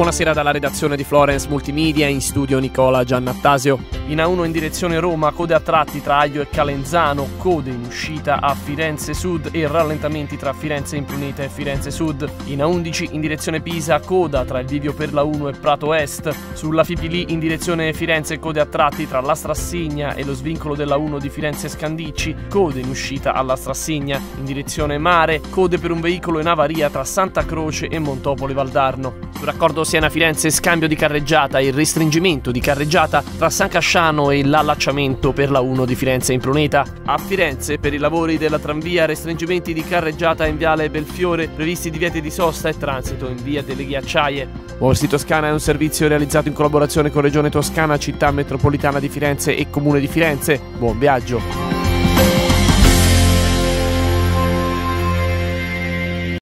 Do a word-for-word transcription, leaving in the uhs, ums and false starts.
Buonasera dalla redazione di Florence Multimedia, in studio Nicola Giannattasio. In A uno in direzione Roma, code a tratti tra Aglio e Calenzano, code in uscita a Firenze Sud e rallentamenti tra Firenze Impruneta e Firenze Sud. In A undici in direzione Pisa, coda tra il bivio per la uno e Prato Est. Sulla Fipili in direzione Firenze, code a tratti tra la Strassigna e lo svincolo della uno di Firenze Scandicci, code in uscita alla Strassigna. In direzione Mare, code per un veicolo in avaria tra Santa Croce e Montopoli Valdarno. Sul raccordo Siena-Firenze, scambio di carreggiata e restringimento di carreggiata tra San Casciano e l'allacciamento per la uno di Firenze Impruneta. A Firenze, per i lavori della tranvia, restringimenti di carreggiata in viale Belfiore, previsti divieti di sosta e transito in via delle Ghiacciaie. Muoversi Toscana è un servizio realizzato in collaborazione con Regione Toscana, Città Metropolitana di Firenze e Comune di Firenze. Buon viaggio!